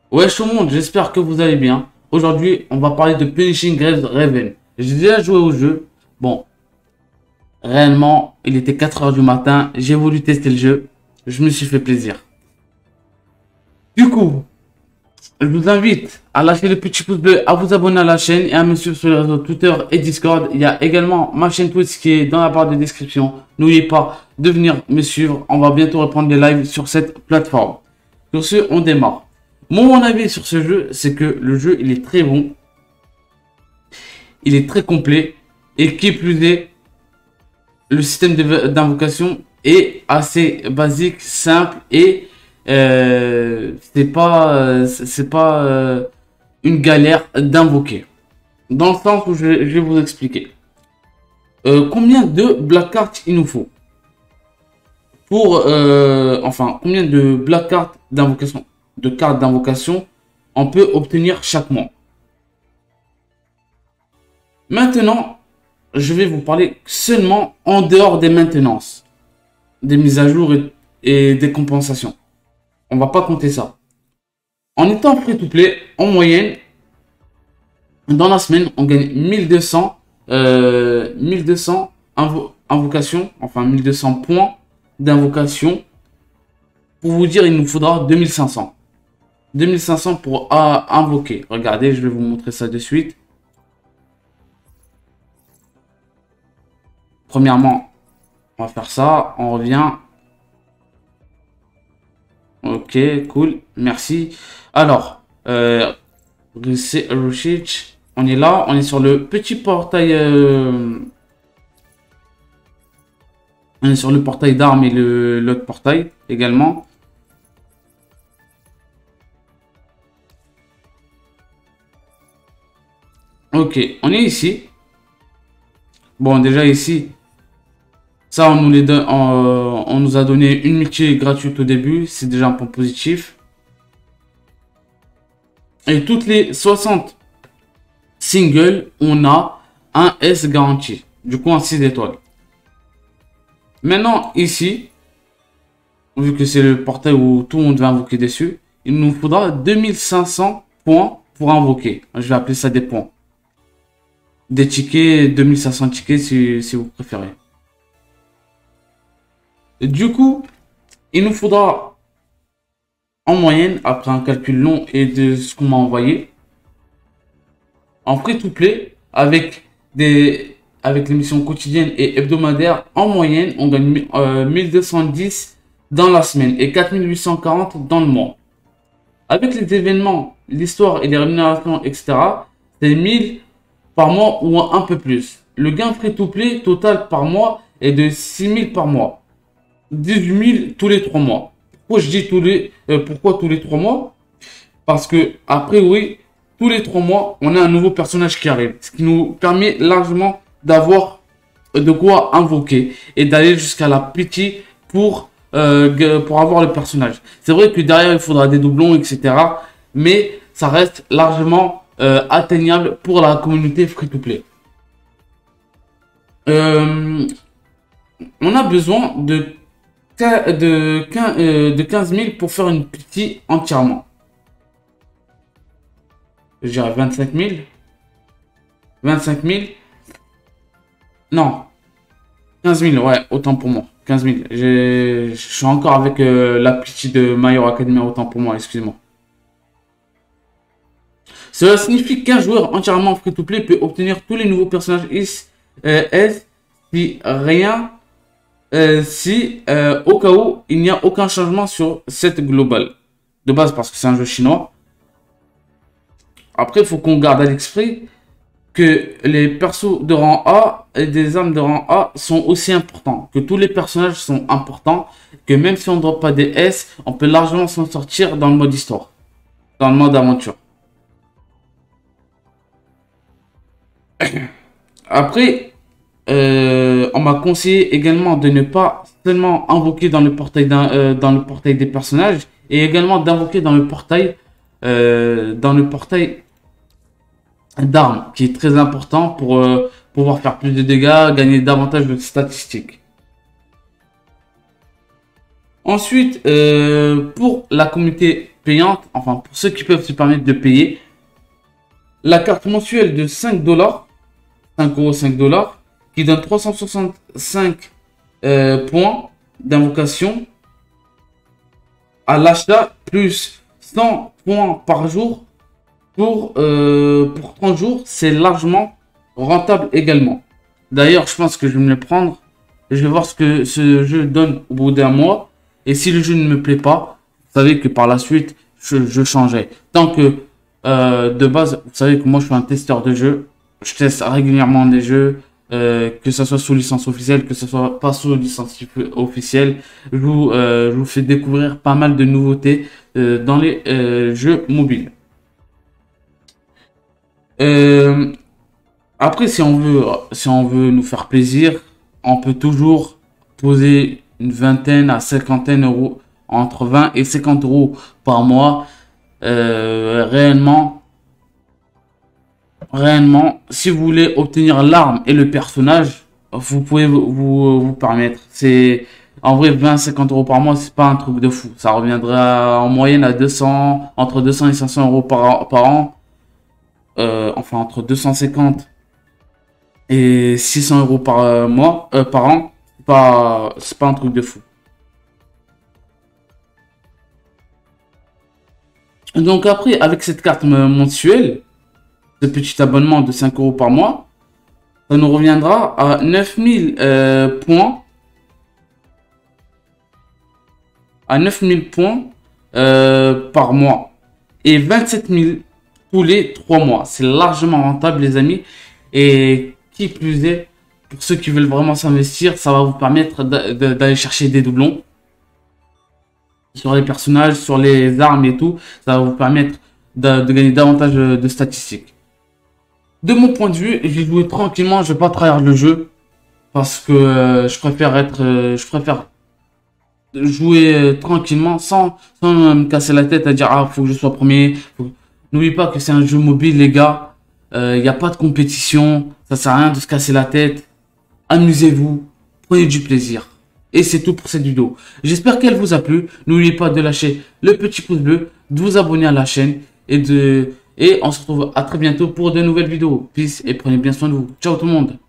Ouais, tout le monde, j'espère que vous allez bien. Aujourd'hui, on va parler de Punishing Graves Raven. J'ai déjà joué au jeu. Bon, réellement, il était 4 heures du matin. J'ai voulu tester le jeu. Je me suis fait plaisir. Du coup, je vous invite à lâcher le petit pouce bleu, à vous abonner à la chaîne et à me suivre sur les réseaux Twitter et Discord. Il y a également ma chaîne Twitch qui est dans la barre de description. N'oubliez pas de venir me suivre. On va bientôt reprendre des lives sur cette plateforme. Sur ce, on démarre. Mon avis sur ce jeu, c'est que le jeu, il est très bon. Il est très complet. Et qui plus est, le système d'invocation est assez basique, simple et c'est pas une galère d'invoquer. Dans le sens où je vais vous expliquer. Combien de black cards il nous faut pour combien de black cards d'invocation, de cartes d'invocation on peut obtenir chaque mois. Maintenant, je vais vous parler seulement en dehors des maintenances, des mises à jour et des compensations. On va pas compter ça. En étant free to play, en moyenne, dans la semaine, on gagne 1200 invocations, enfin 1200 points d'invocation. Pour vous dire, il nous faudra 2500. 2500 pour invoquer. Regardez, je vais vous montrer ça de suite. Premièrement, on va faire ça. On revient. Ok, cool. Merci. Alors, on est là. On est sur le petit portail. On est sur le portail d'armes et l'autre portail également. Ok, on est ici. Bon, déjà ici, ça, on nous a donné une multi gratuite au début. C'est déjà un point positif. Et toutes les 60 singles, on a un S garanti. Du coup, un 6 étoiles. Maintenant, ici, vu que c'est le portail où tout le monde va invoquer dessus, il nous faudra 2500 points pour invoquer. Je vais appeler ça des points. Des tickets, 2500 tickets si vous préférez. Du coup, il nous faudra en moyenne, après un calcul long et de ce qu'on m'a envoyé, en free-to-play, avec les missions quotidiennes et hebdomadaires, en moyenne, on gagne 1210 dans la semaine et 4840 dans le mois. Avec les événements, l'histoire et les rémunérations, etc., c'est 1000 par mois ou un peu plus. Le gain free-to-play total par mois est de 6000 par mois. 18 000 tous les 3 mois. Pourquoi je dis pourquoi tous les 3 mois? Parce que, après, oui, tous les 3 mois, on a un nouveau personnage qui arrive. Ce qui nous permet largement d'avoir de quoi invoquer et d'aller jusqu'à la pitié pour avoir le personnage. C'est vrai que derrière, il faudra des doublons, etc. Mais ça reste largement atteignable pour la communauté free-to-play. On a besoin de 15 000 pour faire une petite entièrement. Je dirais 25 000. 25 000. Non. 15 000, ouais, autant pour moi. 15 000. Je suis encore avec la petite de My Hero Academia, autant pour moi, excusez-moi. Cela signifie qu'un joueur entièrement free-to-play peut obtenir tous les nouveaux personnages S si rien, au cas où il n'y a aucun changement sur cette globale. De base parce que c'est un jeu chinois. Après, il faut qu'on garde à l'esprit que les persos de rang A et des armes de rang A sont aussi importants. Que tous les personnages sont importants. Que même si on ne drop pas des S, on peut largement s'en sortir dans le mode histoire. Dans le mode aventure. Après, on m'a conseillé également de ne pas seulement invoquer dans le portail des personnages et également d'invoquer dans le portail d'armes qui est très important pour pouvoir faire plus de dégâts, gagner davantage de statistiques. Ensuite, pour la communauté payante, enfin pour ceux qui peuvent se permettre de payer, la carte mensuelle de 5 dollars, 5 €, 5 dollars, qui donne 365 points d'invocation à l'achat, plus 100 points par jour pour 30 jours, c'est largement rentable également. D'ailleurs, je pense que je vais me le prendre. Je vais voir ce que ce jeu donne au bout d'un mois. Et si le jeu ne me plaît pas, vous savez que par la suite, je changerai. Tant que de base, vous savez que moi je suis un testeur de jeux. Je teste régulièrement des jeux, que ce soit sous licence officielle, que ce soit pas sous licence officielle. Je vous fais découvrir pas mal de nouveautés dans les jeux mobiles. Après, si on veut nous faire plaisir, on peut toujours poser une vingtaine à cinquantaine euros, entre 20 et 50 euros par mois. Réellement, si vous voulez obtenir l'arme et le personnage, vous pouvez vous permettre. C'est en vrai 20-50 euros par mois, c'est pas un truc de fou. Ça reviendra en moyenne à 200, entre 200 et 500 euros par an. Enfin entre 250 et 600 euros par mois, par an. C'est pas un truc de fou. Donc après, avec cette carte mensuelle, ce petit abonnement de 5 euros par mois, ça nous reviendra à 9000 points. À 9000 points par mois. Et 27 000 tous les 3 mois. C'est largement rentable, les amis. Et qui plus est, pour ceux qui veulent vraiment s'investir, ça va vous permettre d'aller chercher des doublons sur les personnages, sur les armes et tout. Ça va vous permettre de gagner davantage de statistiques. De mon point de vue, je vais jouer tranquillement, je vais pas trahir le jeu. Parce que je préfère jouer tranquillement sans me casser la tête à dire ah faut que je sois premier. N'oubliez pas que c'est un jeu mobile, les gars. Il n'y a pas de compétition, ça sert à rien de se casser la tête. Amusez-vous, prenez du plaisir. Et c'est tout pour cette vidéo. J'espère qu'elle vous a plu. N'oubliez pas de lâcher le petit pouce bleu, de vous abonner à la chaîne et on se retrouve à très bientôt pour de nouvelles vidéos. Peace et prenez bien soin de vous. Ciao tout le monde.